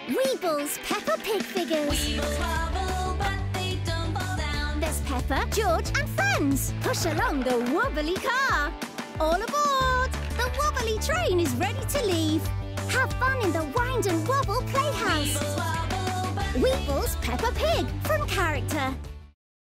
Weebles Peppa Pig figures. Weebles wobble, but they don't fall down. There's Peppa, George and friends. Push along the wobbly car. All aboard! The wobbly train is ready to leave. Have fun in the Wind and Wobble Playhouse. Weebles wobble, but Weebles Peppa Pig from Character.